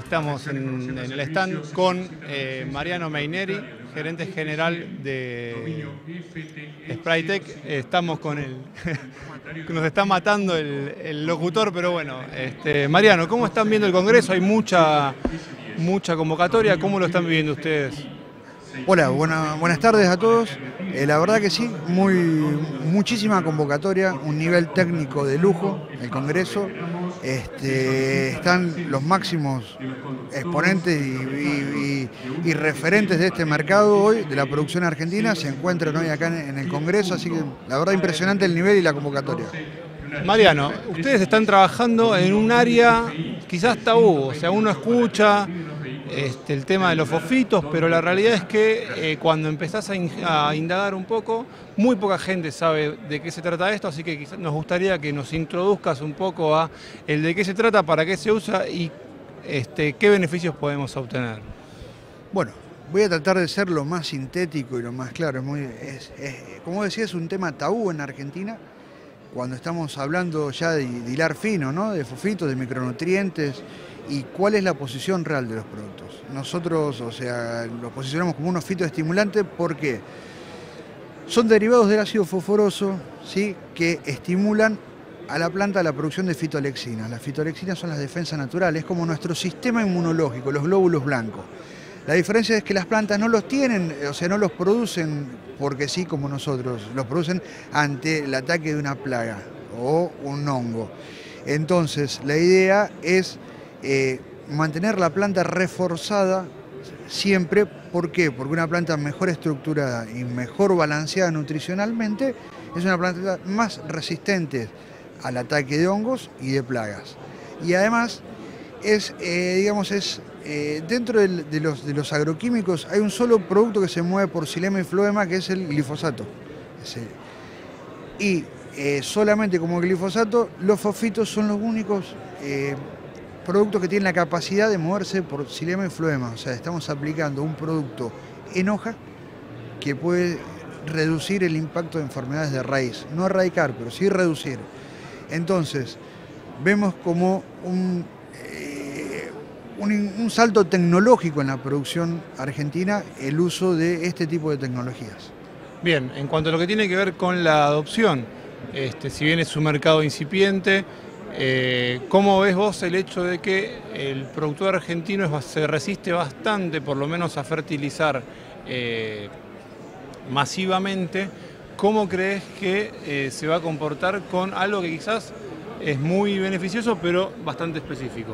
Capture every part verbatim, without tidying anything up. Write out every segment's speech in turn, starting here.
Estamos en, en el stand con eh, Mariano Meineri, gerente general de Spraytec. Estamos con el... nos está matando el, el locutor, pero bueno. Este, Mariano, ¿cómo están viendo el Congreso? Hay mucha, mucha convocatoria. ¿Cómo lo están viviendo ustedes? Hola, buena, buenas tardes a todos. Eh, la verdad que sí, muy, muchísima convocatoria, un nivel técnico de lujo, el Congreso. Este, están los máximos exponentes y, y, y, y referentes de este mercado hoy, de la producción argentina, se encuentran hoy acá en, en el Congreso, así que la verdad impresionante el nivel y la convocatoria. Mariano, ustedes están trabajando en un área quizás tabú, o sea, uno escucha este, el tema de los fofitos, pero la realidad es que eh, cuando empezás a, in a indagar un poco, muy poca gente sabe de qué se trata esto, así que quizás nos gustaría que nos introduzcas un poco a el de qué se trata, para qué se usa y este, qué beneficios podemos obtener. Bueno, voy a tratar de ser lo más sintético y lo más claro. Es muy, es, es, como decía, es un tema tabú en Argentina. Cuando estamos hablando ya de, de hilar fino, ¿no? De fofitos, de micronutrientes y cuál es la posición real de los productos. Nosotros, o sea, los posicionamos como unos fitoestimulantes porque son derivados del ácido fosforoso, ¿sí? Que estimulan a la planta la producción de fitoalexinas. Las fitoalexinas son las defensas naturales, es como nuestro sistema inmunológico, los glóbulos blancos. La diferencia es que las plantas no los tienen, o sea, no los producen porque sí como nosotros, los producen ante el ataque de una plaga o un hongo. Entonces, la idea es eh, mantener la planta reforzada siempre. ¿Por qué? Porque una planta mejor estructurada y mejor balanceada nutricionalmente es una planta más resistente al ataque de hongos y de plagas. Y además, es, eh, digamos, es... Eh, dentro del, de, los, de los agroquímicos hay un solo producto que se mueve por xilema y floema, que es el glifosato. Ese. Y eh, solamente como glifosato, los fofitos son los únicos eh, productos que tienen la capacidad de moverse por xilema y floema. O sea, estamos aplicando un producto en hoja que puede reducir el impacto de enfermedades de raíz. No erradicar, pero sí reducir. Entonces, vemos como un... Un, un salto tecnológico en la producción argentina el uso de este tipo de tecnologías. Bien, en cuanto a lo que tiene que ver con la adopción, este, si bien es un mercado incipiente, eh, ¿cómo ves vos el hecho de que el productor argentino es, se resiste bastante, por lo menos a fertilizar eh, masivamente? ¿Cómo crees que eh, se va a comportar con algo que quizás es muy beneficioso, pero bastante específico?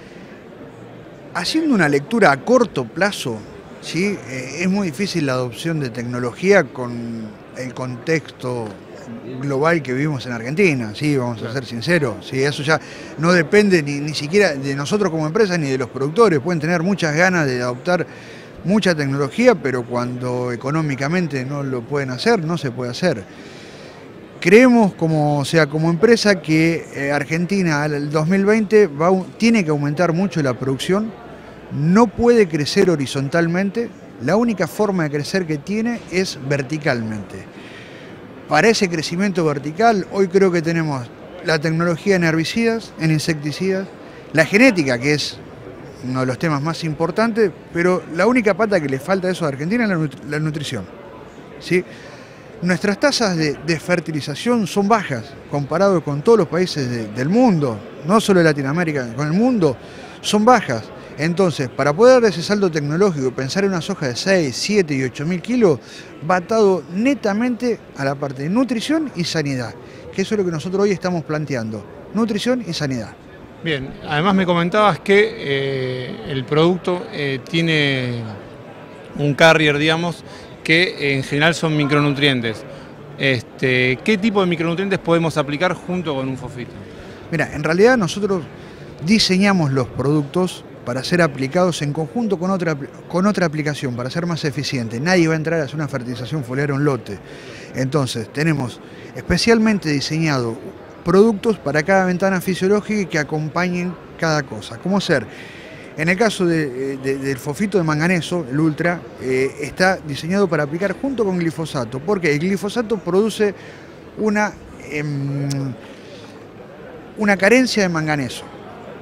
Haciendo una lectura a corto plazo, ¿sí? eh, es muy difícil la adopción de tecnología con el contexto global que vivimos en Argentina, ¿sí? Vamos a ser sinceros, ¿sí? Eso ya no depende ni, ni siquiera de nosotros como empresa ni de los productores. Pueden tener muchas ganas de adoptar mucha tecnología, pero cuando económicamente no lo pueden hacer, no se puede hacer. Creemos como, o sea, como empresa que eh, Argentina al dos mil veinte va, tiene que aumentar mucho la producción. No puede crecer horizontalmente, la única forma de crecer que tiene es verticalmente. Para ese crecimiento vertical, hoy creo que tenemos la tecnología en herbicidas, en insecticidas, la genética, que es uno de los temas más importantes, pero la única pata que le falta a eso a Argentina es la, nut la nutrición, ¿sí? Nuestras tasas de, de fertilización son bajas, comparado con todos los países de, del mundo, no solo de Latinoamérica, con el mundo, son bajas. Entonces, para poder dar ese salto tecnológico y pensar en una soja de seis, siete y ocho mil kilos, va atado netamente a la parte de nutrición y sanidad, que eso es lo que nosotros hoy estamos planteando, nutrición y sanidad. Bien, además me comentabas que eh, el producto eh, tiene un carrier, digamos, que en general son micronutrientes. Este, ¿Qué tipo de micronutrientes podemos aplicar junto con un fofito? Mira, en realidad nosotros diseñamos los productos para ser aplicados en conjunto con otra, con otra aplicación, para ser más eficiente. Nadie va a entrar a hacer una fertilización foliar a un lote. Entonces, tenemos especialmente diseñado productos para cada ventana fisiológica y que acompañen cada cosa. ¿Cómo ser? En el caso de, de, del fofito de manganeso, el Ultra, eh, está diseñado para aplicar junto con glifosato, porque el glifosato produce una, eh, una carencia de manganeso.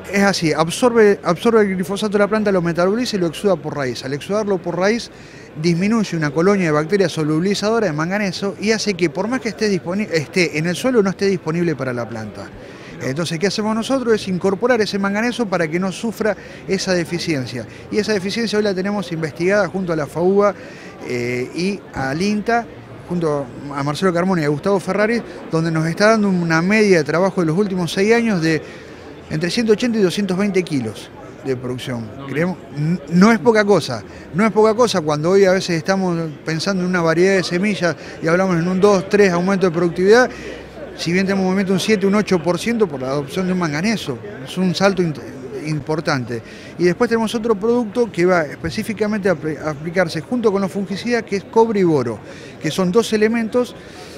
Es así, absorbe, absorbe el glifosato de la planta, lo metaboliza y lo exuda por raíz. Al exudarlo por raíz disminuye una colonia de bacterias solubilizadoras de manganeso y hace que por más que esté, esté en el suelo no esté disponible para la planta. Entonces, ¿qué hacemos nosotros? Es incorporar ese manganeso para que no sufra esa deficiencia. Y esa deficiencia hoy la tenemos investigada junto a la FAUBA eh, y al INTA, junto a Marcelo Carmona y a Gustavo Ferrari, donde nos está dando una media de trabajo de los últimos seis años de entre ciento ochenta y doscientos veinte kilos de producción. Creemos, no es poca cosa, no es poca cosa cuando hoy a veces estamos pensando en una variedad de semillas y hablamos en un dos, tres aumento de productividad. Si bien tenemos un movimiento un siete, un ocho por ciento por la adopción de un manganeso, es un salto importante. Y después tenemos otro producto que va específicamente a aplicarse junto con los fungicidas, que es cobre y boro, que son dos elementos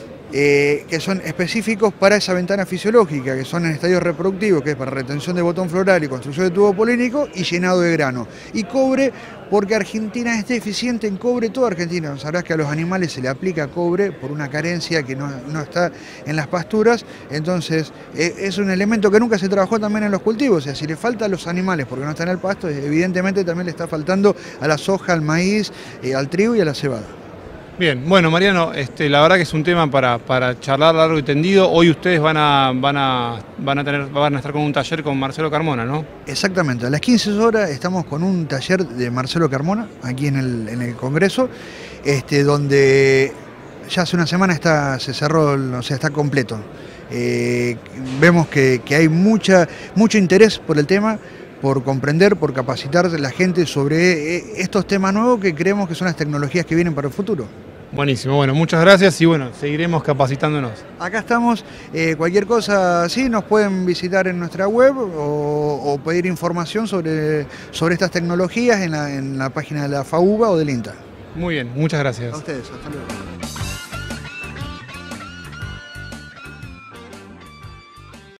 eh, que son específicos para esa ventana fisiológica, que son en estadios reproductivos, que es para retención de botón floral y construcción de tubo polínico y llenado de grano. Y cobre, porque Argentina es deficiente en cobre, toda Argentina. Sabrás que a los animales se le aplica cobre por una carencia que no, no está en las pasturas, entonces eh, es un elemento que nunca se trabajó también en los cultivos. O sea, si le falta a los animales porque no están en el pasto, evidentemente también le está faltando a la soja, al maíz, eh, al trigo y a la cebada. Bien, bueno, Mariano, este, la verdad que es un tema para, para charlar largo y tendido. Hoy ustedes van a, van, a, van, a tener, van a estar con un taller con Marcelo Carmona, ¿no? Exactamente, a las quince horas estamos con un taller de Marcelo Carmona, aquí en el, en el Congreso, este, donde ya hace una semana está, se cerró, o sea, está completo. Eh, vemos que, que hay mucha, mucho interés por el tema, por comprender, por capacitar a la gente sobre estos temas nuevos que creemos que son las tecnologías que vienen para el futuro. Buenísimo, bueno, muchas gracias y bueno, seguiremos capacitándonos. Acá estamos, eh, cualquier cosa así nos pueden visitar en nuestra web o, o pedir información sobre, sobre estas tecnologías en la, en la página de la FAUBA o del INTA. Muy bien, muchas gracias. A ustedes, hasta luego.